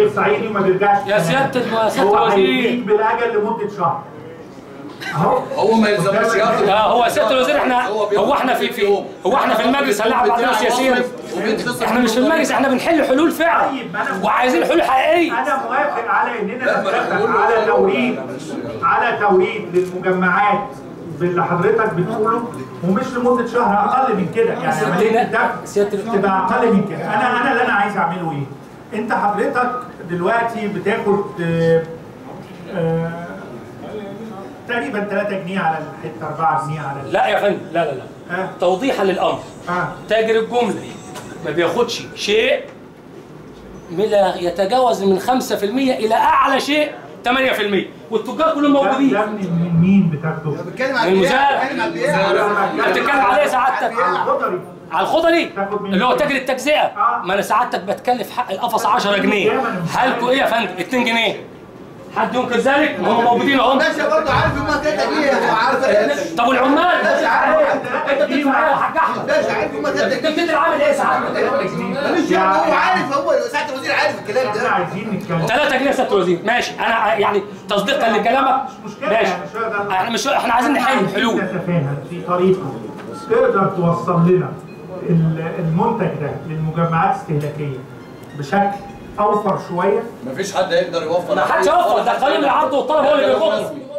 راجل صعيدي وما بيرجعش يا سياده الوزير هو هيديك بالاجل لمده شهر اهو. هو ما يلزمش ياخد. هو سياده الوزير هو احنا في المجلس هنلعب بعضنا سياسيا؟ احنا مش في المجلس، احنا بنحل حلول فعلا وعايزين حلول حقيقيه. انا موافق على اننا نتفق على توريد للمجمعات باللي حضرتك بتقوله، ومش لمده شهر، اقل من كده يعني عمليه الدفع تبقى اقل من كده. انا اللي انا عايز اعمله ايه؟ انت حضرتك دلوقتي بتاخد تقريبا 3 جنيه على الحته، 4 جنيه على لا يا فندم، لا توضيحا للامر. تاجر الجمله ما بياخدش شيء لا يتجاوز من 5% الى اعلى شيء 8%، والتجار كلهم موجودين. ده من مين بتاخده؟ بتكلم على المزارع. بتتكلم عليه سعادتك على الخضري اللي هو تاجر التجزئه. ما انا سعادتك بتكلف حق القفص 10 جنيه، حالكم ايه يا فندم؟ 2 جنيه. حد ينكر ذلك؟ ما هم موجودين اهم. باشا برضه عارف هم 3 جنيه وعارف. طب والعمال؟ باشا عارف. انت بتدفع ايه يا حاج احمد؟ باشا عارف هم 3 جنيه. انت بتدفع عامل ايه سعادتك؟ ماليش دعوه، هو عارف، هو ساعه الوزير عارف الكلام ده. عايزين نتكلم 3 جنيه يا سياده الوزير، ماشي. انا يعني تصديقا لكلامك ماشي. احنا عايزين نحل حلول. نتفاهم في طريقه تقدر توصل لنا المنتج ده للمجمعات الاستهلاكيه بشكل اوفر شويه. مفيش حد يقدر يوفر. ما حدش يوفر، ده قانون العرض والطلب هو اللي بيغطي.